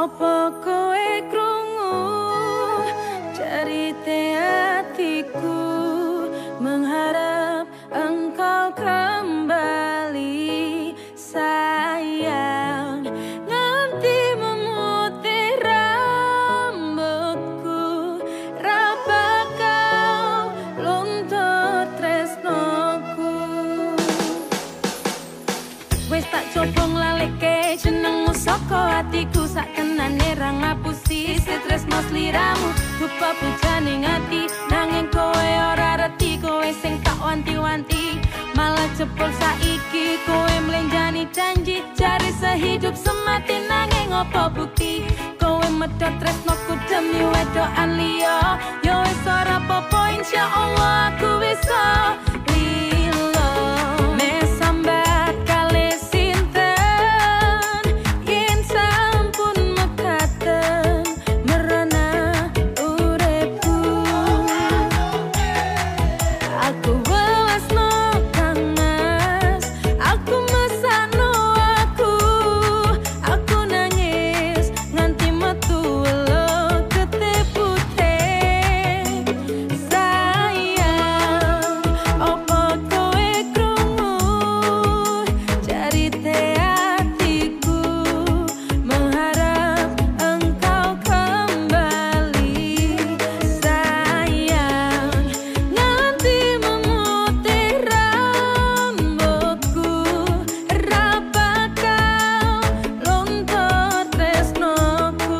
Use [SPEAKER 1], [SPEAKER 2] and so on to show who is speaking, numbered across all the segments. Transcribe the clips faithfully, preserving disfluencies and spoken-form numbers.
[SPEAKER 1] Opo kowe krungu cerita hatiku, mengharap engkau kembali sayang, nganti memutih rambutku, raba kau luntur tresnoku. Wes tak coba nglaleke jenengmu saka hatiku, sak tenane ra ngapusi tresno sliramu. Dupa pujaning ati nanging kowe ora reti, kowe sing tak wanti-wanti malah jebol saiki kowe mlenjani janji cari sehidup semati, nanging apa bukti kowe medhot tresnoku demi wedokan liya. Yo wis ora apa-apa insyaallah aku bisa lilo mesambat kali sinten yen sampun mekaten merana uripku. Aku welasno Kang Mas, aku mesakno aku, aku nangis nganti metu welo ketipu teh. Sayang, opo kowe krungu cerita hatiku, mengharap engkau kembali sayang, nganti memutih rambutku, raba kau luntur tresnoku.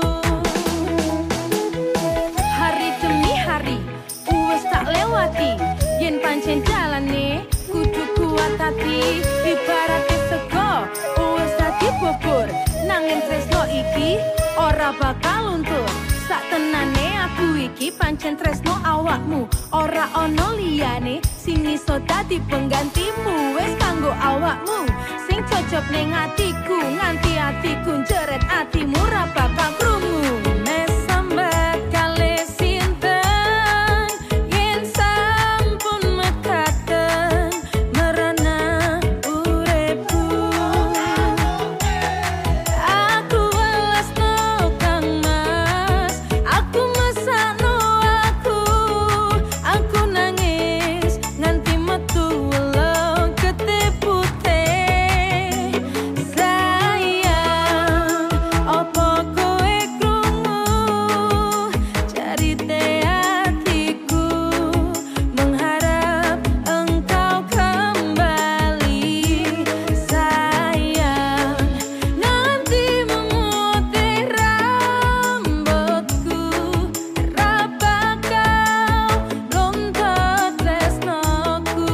[SPEAKER 1] Hari demi hari wis tak lewati, yen pancen jalane kudu kuat hati. Ibarate sego wis dadi bubur, nanging tresno iki ora bakal luntur. Sak tenane aku iki pancen tresno awakmu, ora ono liyane sing iso dadi penggantimu. Wis kanggo awakmu sing cocok ning atiku, nganti atiku njeret atimu ra bakal krungu. Mesambat kali sinten yen sampun mekaten merana uripku. Aku welasno Kang Mas, aku mesakno aku, aku nangis nganti metu welo ketipu teh. Sayang, opo kowe krungu cerita hatiku, mengharap engkau kembali sayang, nanti memutih rambutku, raba kau luntur tresnoku.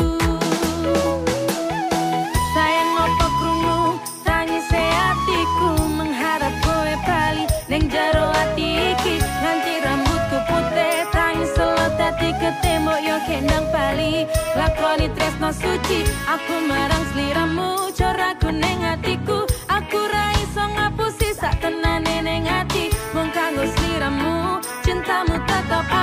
[SPEAKER 1] Sayang, opo krungu tangise hatiku, mengharap kowe bali ning jero ati iki, nganti rambutku putih tangis selot dadi ketembok yo kendang bali. Lakoni tresno suci aku marang sliramu, coraku ning atiku, aku ra iso ngapusi sak tenane ning ati, mung kanggo sliramu cintamu tetep